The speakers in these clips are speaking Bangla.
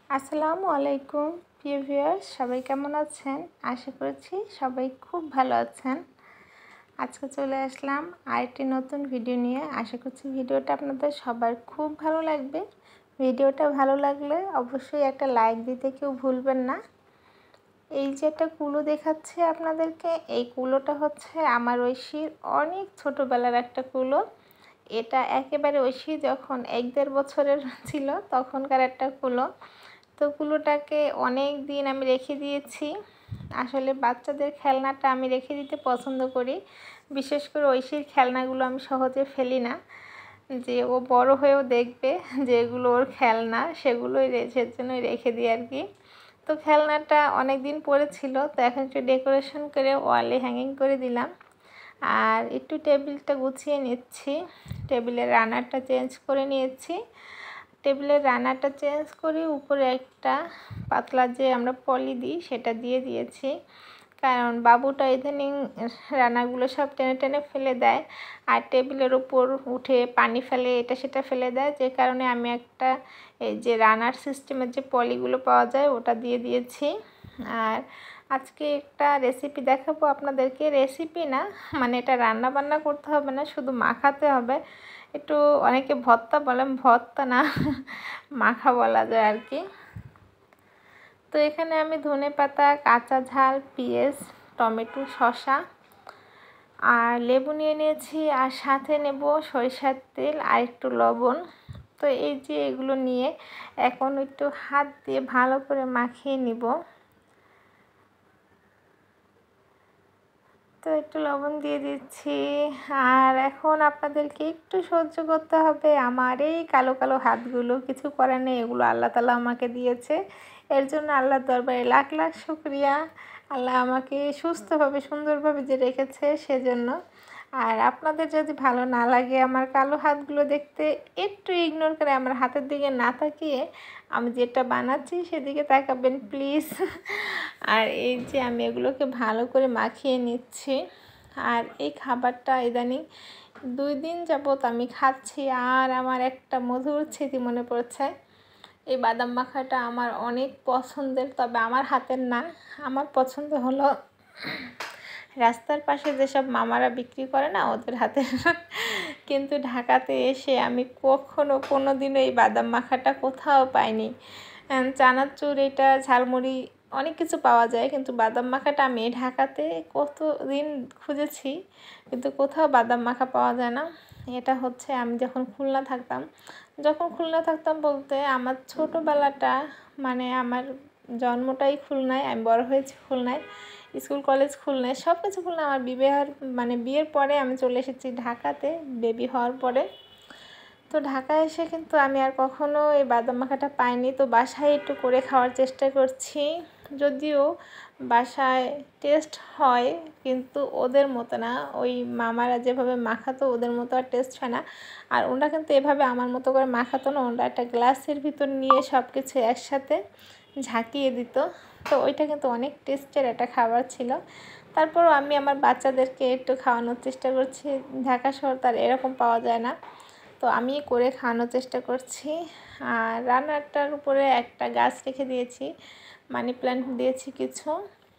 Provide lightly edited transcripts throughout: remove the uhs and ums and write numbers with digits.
আসসালামু আলাইকুম প্রিয় ভিউয়ার্স, সবাই কেমন আছেন? আশা করছি সবাই খুব ভালো আছেন। আজকে চলে আসলাম আরেকটি নতুন ভিডিও নিয়ে। আশা করছি ভিডিওটা আপনাদের সবার খুব ভালো লাগবে। ভিডিওটা ভালো লাগলে অবশ্যই একটা লাইক দিতে কেউ ভুলবেন না। এই যে একটা কুলো দেখাচ্ছে আপনাদেরকে, এই কুলোটা হচ্ছে আমার ঐশীর অনেক ছোটোবেলার একটা কুলো। এটা একেবারে ঐশী যখন 1-1.5 বছরের ছিল তখনকার একটা কুলো। তো কুলোটাকে অনেক দিন আমি রেখে দিয়েছি। আসলে বাচ্চাদের খেলনাটা আমি রেখে দিতে পছন্দ করি। বিশেষ করে ঐশীর খেলনাগুলো আমি সহজে ফেলি না, যে ও বড় হয়েও দেখবে যেগুলো ওর খেলনা সেগুলোই সেজন্যই রেখে দিই আর কি। তো খেলনাটা অনেক দিন পড়েছিল, তো এখন একটু ডেকোরেশন করে ওয়ালে হ্যাঙ্গিং করে দিলাম। আর একটু টেবিলটা গুছিয়ে নিচ্ছি, টেবিলের রানারটা চেঞ্জ করে নিয়েছি। টেবিলের রানারটা চেঞ্জ করে উপরে একটা পাতলা যে আমরা পলি দিই সেটা দিয়ে দিয়েছি, কারণ বাবুটা ইদানিং রানারগুলো সব টেনে টেনে ফেলে দেয় আর টেবিলের উপর উঠে পানি ফেলে, এটা সেটা ফেলে দেয়, যে কারণে আমি একটা এই যে রানার সিস্টেমের যে পলিগুলো পাওয়া যায় ওটা দিয়ে দিয়েছি। আর আজকে একটা রেসিপি দেখাবো আপনাদেরকে। রেসিপি না, মানে এটা রান্না বান্না করতে হবে না, শুধু মাখাতে হবে। একটু অনেকে ভর্তা বলেন, ভর্তা না মাখা বলা যায় আর কি। তো এখানে আমি ধনেপাতা, কাঁচা ঝাল, পেঁয়াজ, টমেটো, শসা আর লেবু নিয়ে নিয়েছি, আর সাথে নেব সরিষার তেল আর একটু লবণ। তো এই যে এগুলো নিয়ে এখন একটু হাত দিয়ে ভালো করে মাখিয়ে নিব। তো একটু লবণ দিয়ে দিচ্ছি। আর এখন আপনাদেরকে একটু সহ্য করতে হবে আমার এই কালো কালো হাতগুলো, কিছু করার নেই, এগুলো আল্লাহ তাআলা আমাকে দিয়েছে। এর জন্য আল্লাহর দরবারে লাখ লাখ শুকরিয়া। আল্লাহ আমাকে সুস্থভাবে সুন্দরভাবে যে রেখেছে সেজন্য। আর আপনাদের যদি ভালো না লাগে আমার কালো হাতগুলো দেখতে, একটু ইগনোর করে আমার হাতের দিকে না তাকিয়ে আমি যেটা বানাচ্ছি সেদিকে তাকাবেন প্লিজ। আর এই যে আমি এগুলোকে ভালো করে মাখিয়ে নিচ্ছি। আর এই খাবারটা ইদানিং 2 দিন যাবত আমি খাচ্ছি আর আমার একটা মধুর স্মৃতি মনে পড়ছে। এই বাদাম মাখাটা আমার অনেক পছন্দের, তবে আমার হাতের না। আমার পছন্দ হলো রাস্তার পাশে যেসব মামারা বিক্রি করে না ওদের হাতের। কিন্তু ঢাকাতে এসে আমি কখনো কোনো দিনও এই বাদাম মাখাটা কোথাও পাইনি। চানাচুর, এটা ঝালমুড়ি অনেক কিছু পাওয়া যায়, কিন্তু বাদাম মাখাটা আমি ঢাকাতে কতদিন খুঁজেছি কিন্তু কোথাও বাদাম মাখা পাওয়া যায় না। এটা হচ্ছে আমি যখন খুলনা থাকতাম বলতে আমার ছোটোবেলাটা, মানে আমার জন্মটাই খুলনায়, আমি বড় হয়েছি খুলনায়, স্কুল কলেজ খুলনায়, সব কিছু খুলনায়। আমার বিয়ের পরে আমি চলে এসেছি ঢাকাতে, বেবি হওয়ার পরে। তো ঢাকায় এসে কিন্তু আমি আর কখনো এই বাদাম মাখাটা পাইনি। তো বাসায় একটু করে খাওয়ার চেষ্টা করছি, যদিও বাসায় টেস্ট হয় কিন্তু ওদের মতো না। ওই মামারা যেভাবে মাখাতো ওদের মতো আর টেস্ট হয় না। আর ওরা কিন্তু এভাবে আমার মতো করে মাখাতো না, ওরা একটা গ্লাসের ভিতর নিয়ে সব কিছু একসাথে ঝাঁকিয়ে দিত। তো ওইটা কিন্তু অনেক টেস্টের একটা খাবার ছিল। তারপরও আমি আমার বাচ্চাদেরকে একটু খাওয়ানোর চেষ্টা করছি, ঢাকা শহর তার এরকম পাওয়া যায় না, তো আমি করে খাওয়ানোর চেষ্টা করছি। আর রান্নাটার উপরে একটা গাছ রেখে দিয়েছি, মানি প্ল্যান্ট দিয়েছি কিছু।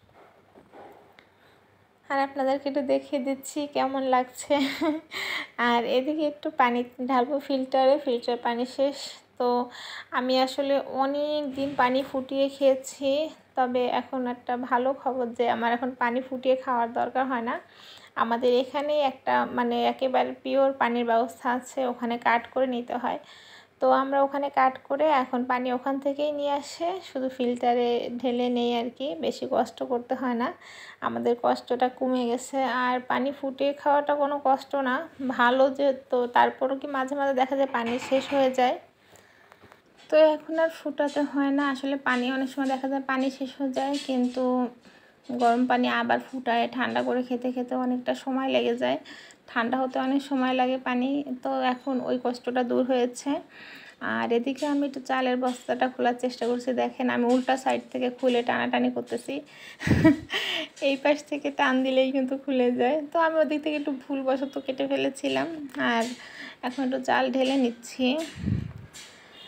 আর আপনাদেরকে একটু দেখিয়ে দিচ্ছি কেমন লাগছে। আর এদিকে একটু পানি ঢালবো ফিল্টার পানি শেষ। তো আমি আসলে অনেক দিন পানি ফুটিয়ে খেয়েছি, তবে এখন একটা ভালো খবর যে আমার এখন পানি ফুটিয়ে খাওয়ার দরকার হয় না। আমাদের এখানেই একটা মানে একেবারে পিওর পানির ব্যবস্থা আছে, ওখানে কাট করে নিতে হয়। তো আমরা ওখানে কাট করে এখন পানি ওখান থেকেই নিয়ে আসে, শুধু ফিল্টারে ঢেলে নেই আর কি, বেশি কষ্ট করতে হয় না, আমাদের কষ্টটা কমে গেছে। আর পানি ফুটিয়ে খাওয়াটা কোনো কষ্ট না, ভালো যে। তো তারপরও কি মাঝে মাঝে দেখা যায় পানি শেষ হয়ে যায়, তো এখন আর ফুটাতে হয় না। আসলে পানি অনেক সময় দেখা যায় পানি শেষ হয়ে যায়, কিন্তু গরম পানি আবার ফুটায় ঠান্ডা করে খেতে খেতে অনেকটা সময় লেগে যায়, ঠান্ডা হতে অনেক সময় লাগে পানি। তো এখন ওই কষ্টটা দূর হয়েছে। আর এদিকে আমি একটু চালের বস্তাটা খোলার চেষ্টা করছি, দেখেন আমি উল্টা সাইড থেকে খুলে টানাটানি করতেছি। এই পাশ থেকে টান দিলেই কিন্তু খুলে যায়, তো আমি ওদিক থেকে একটু ভুলবশত কেটে ফেলেছিলাম। আর এখন একটু চাল ঢেলে নিচ্ছি।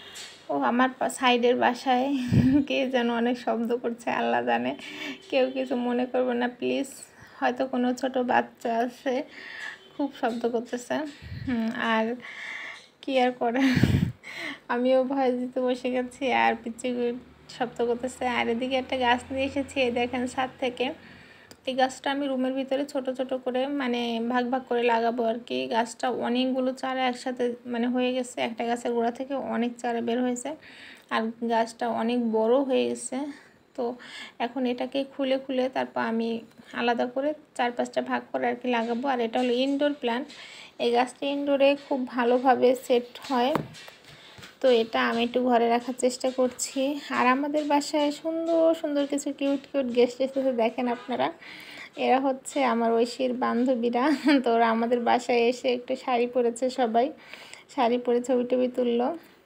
ও আমার সাইডের বাসায় কে যেন অনেক শব্দ করছে, আল্লাহ জানে। কেউ কিছু মনে করবে না প্লিজ, হয়তো কোনো ছোট বাচ্চা আছে, খুব শব্দ করতেছে। আর কি আর করে, আমিও ভয় দিতে বসে গেছি আর পিছিয়ে শব্দ করতেছে। আর এদিকে একটা গাছ নিয়ে এসেছি, দেখেন ছাদ থেকে। এই গাছটা আমি রুমের ভিতরে ছোট ছোট করে মানে ভাগ ভাগ করে লাগাবো আর কি। গাছটা অনেকগুলো চারা একসাথে মানে হয়ে গেছে, একটা গাছের গোড়া থেকে অনেক চারা বের হয়েছে, আর গাছটা অনেক বড় হয়ে গেছে। তো এখন এটাকে খুলে খুলে তারপর আমি আলাদা করে 4-5টা ভাগ করে আর কি লাগাবো। আর এটা হলো ইনডোর প্ল্যান্ট, এই গাছটা ইনডোরে খুব ভালোভাবে সেট হয়। তো এটা আমি একটু ঘরে রাখার চেষ্টা করছি। আর আমাদের বাসায় সুন্দর সুন্দর কিছু কিউট কিউট গেস্ট এসেছে, দেখেন আপনারা। এরা হচ্ছে আমার ঐশীর বান্ধবীরা। তো ওরা আমাদের বাসায় এসে একটু শাড়ি পরেছে, সবাই শাড়ি পরে ছবি টবি তুললো।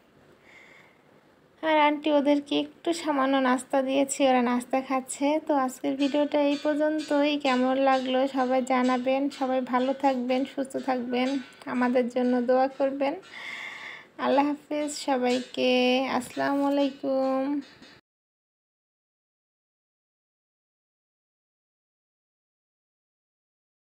আর আন্টি ওদেরকে একটু সামান্য নাস্তা দিয়েছি, ওরা নাস্তা খাচ্ছে। তো আজকের ভিডিওটা এই পর্যন্তই। কেমন লাগলো সবাই জানাবেন। সবাই ভালো থাকবেন, সুস্থ থাকবেন, আমাদের জন্য দোয়া করবেন। আল্লাহ হাফেজ সবাইকে, আসসালামু আলাইকুম।